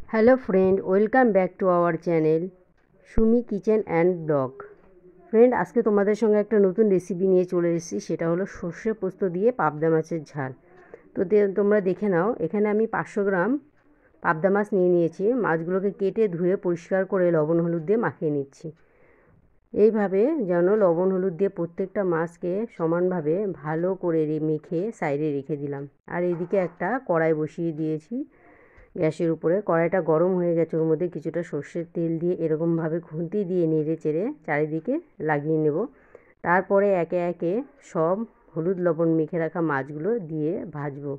Hello friend, welcome back to our channel Sumi kitchen and blog. Friend, আজকে তোমাদের সঙ্গে একটা নতুন রেসিপি নিয়ে চলে এসেছি। সেটা হলো সর্ষে পোস্ত দিয়ে পাবদা মাছের ঝাল। তো তোমরা দেখে নাও, এখানে আমি 500 গ্রাম পাবদা মাছ নিয়ে নিয়েছি। মাছগুলোকে কেটে ধুয়ে পরিষ্কার করে লবণ হলুদ দিয়ে মাখিয়ে নিচ্ছি। এইভাবে যেন লবণ হলুদ দিয়ে প্রত্যেকটা মাছকে সমানভাবে ভালো করে মেখে সাইডে রেখে দিলাম। আর এদিকে একটা কড়াই বসিয়ে দিয়েছি গ্যাসের উপরে। কড়াইটা গরম হয়ে গেছে, ওর মধ্যে কিছুটা সর্ষের তেল দিয়ে এরকমভাবে খুন্তি দিয়ে নেড়ে চেড়ে চারিদিকে লাগিয়ে নেব। তারপরে একে একে সব হলুদ লবণ মেখে রাখা মাছগুলো দিয়ে ভাজবো।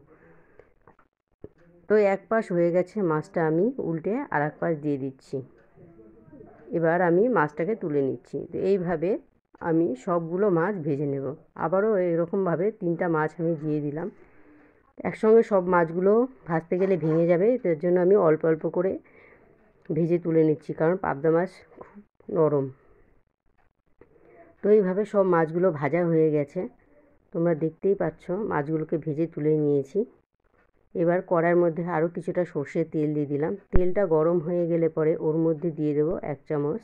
তো এক পাশ হয়ে গেছে, মাছটা আমি উল্টে আর এক পাশ দিয়ে দিচ্ছি। এবার আমি মাছটাকে তুলে নিচ্ছি। তো এইভাবে আমি সবগুলো মাছ ভেজে নেব। আবারও এরকমভাবে 3টা মাছ আমি দিয়ে দিলাম। একসঙ্গে সব মাছগুলো ভাজতে গেলে ভেঙে যাবে, তার জন্য আমি অল্প অল্প করে ভেজে তুলে নিচ্ছি, কারণ পাবদা মাছ খুব নরম। তো এইভাবে সব মাছগুলো ভাজা হয়ে গেছে, তোমরা দেখতেই পাচ্ছ। মাছগুলোকে ভেজে তুলে নিয়েছি। এবার কড়াইয়ের মধ্যে আরও কিছুটা সর্ষের তেল দিয়ে দিলাম। তেলটা গরম হয়ে গেলে পরে ওর মধ্যে দিয়ে দেবো 1 চামচ,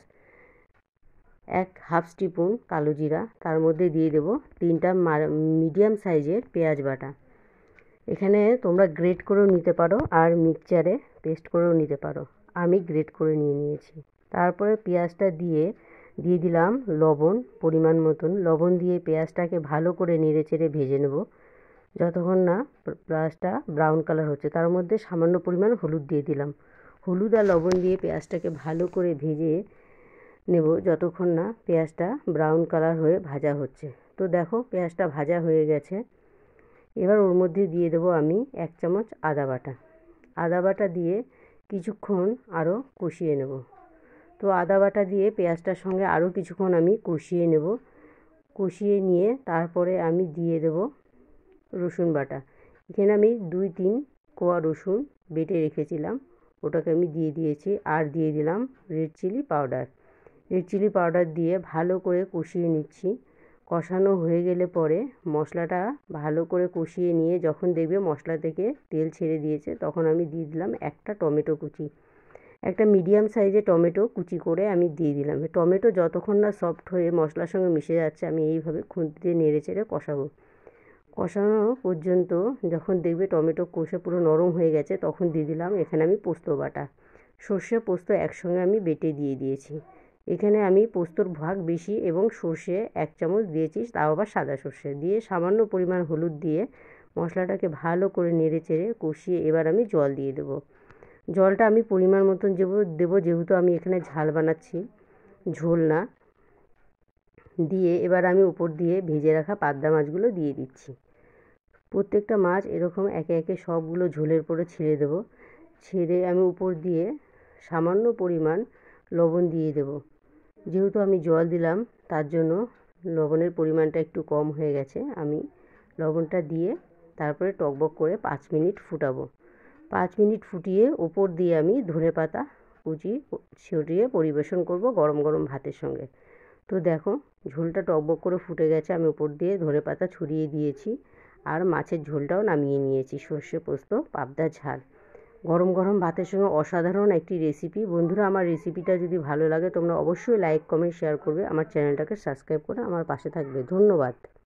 হাফ স্পুন কালো জিরা। তার মধ্যে দিয়ে দেবো 3টা মিডিয়াম সাইজের পেঁয়াজ বাটা। এখানে তোমরা গ্রেট করেও নিতে পারো আর মিক্সচারে পেস্ট করেও নিতে পারো। আমি গ্রেট করে নিয়েছি। তারপরে পেঁয়াজটা দিয়ে দিলাম লবণ, পরিমাণ মতন লবণ দিয়ে পেঁয়াজটাকে ভালো করে নেড়ে চেড়ে ভেজে নেব যতক্ষণ না পেঁয়াজটা ব্রাউন কালার হচ্ছে। তার মধ্যে সামান্য পরিমাণ হলুদ দিয়ে দিলাম। হলুদ আর লবণ দিয়ে পেঁয়াজটাকে ভালো করে ভেজে নেব যতক্ষণ না পেঁয়াজটা ব্রাউন কালার হয়ে ভাজা হচ্ছে। তো দেখো, পেঁয়াজটা ভাজা হয়ে গেছে। এবার ওর মধ্যে দিয়ে দেবো আমি 1 চামচ আদা বাটা। আদা বাটা দিয়ে কিছুক্ষণ আরও কষিয়ে নেব। তো আদা বাটা দিয়ে পেঁয়াজটার সঙ্গে আরও কিছুক্ষণ আমি কষিয়ে নেব। কষিয়ে নিয়ে তারপরে আমি দিয়ে দেব রসুন বাটা। এখানে আমি 2-3 কোয়া রসুন বেটে রেখেছিলাম, ওটাকে আমি দিয়ে দিয়েছি। আর দিয়ে দিলাম red chilli powder. Red chilli powder দিয়ে ভালো করে কষিয়ে নিচ্ছি। কষানো হয়ে গেলে পরে মশলাটা ভালো করে কষিয়ে নিয়ে যখন দেখবে মশলা থেকে তেল ছেড়ে দিয়েছে, তখন আমি দিয়ে দিলাম একটা টমেটো কুচি। একটা মিডিয়াম সাইজের টমেটো কুচি করে আমি দিয়ে দিলাম। টমেটো যতক্ষণ না সফট হয়ে মশলার সঙ্গে মিশে যাচ্ছে, আমি এইভাবে খুন্তি দিয়ে নেড়ে চেড়ে কষাবো। কষানো পর্যন্ত যখন দেখবে টমেটো কষে পুরো নরম হয়ে গেছে, তখন দিয়ে দিলাম এখানে আমি পোস্ত বাটা। সর্ষে পোস্ত একসঙ্গে আমি বেটে দিয়ে দিয়েছি। এখানে আমি পোস্তর ভাগ বেশি এবং সর্ষে 1 চামচ দিয়েছি, তাও আবার সাদা সর্ষে দিয়ে। সামান্য পরিমাণ হলুদ দিয়ে মশলাটাকে ভালো করে নেড়ে চেড়ে কষিয়ে এবার আমি জল দিয়ে দেবো। জলটা আমি পরিমাণ মতন দেবো, যেহেতু আমি এখানে ঝাল বানাচ্ছি, ঝোল না। দিয়ে এবার আমি উপর দিয়ে ভেজে রাখা পাবদা মাছগুলো দিয়ে দিচ্ছি। প্রত্যেকটা মাছ এরকম একে একে সবগুলো ঝোলের পরে ছেড়ে দেবো। ছেড়ে আমি উপর দিয়ে সামান্য পরিমাণ লবণ দিয়ে দেবো। যেহেতু আমি জল দিলাম, তার জন্য লবণের পরিমাণটা একটু কম হয়ে গেছে। আমি লবণটা দিয়ে তারপরে টকবক করে 5 মিনিট ফুটাবো। 5 মিনিট ফুটিয়ে উপর দিয়ে আমি ধনেপাতা কুচি ছড়িয়ে পরিবেশন করব গরম গরম ভাতের সঙ্গে। তো দেখো, ঝোলটা টকবক করে ফুটে গেছে, আমি উপর দিয়ে ধনেপাতা ছড়িয়ে দিয়েছি আর মাছের ঝোলটাও নামিয়ে নিয়েছি। সর্ষে পোস্ত পাবদা ঝাল গরম গরম ভাতের সঙ্গে অসাধারণ একটি রেসিপি। বন্ধুরা, আমার রেসিপিটা যদি ভালো লাগে তোমরা অবশ্যই লাইক, কমেন্ট, শেয়ার করবে। আমার চ্যানেলটাকে সাবস্ক্রাইব করে আমার পাশে থাকবে। ধন্যবাদ।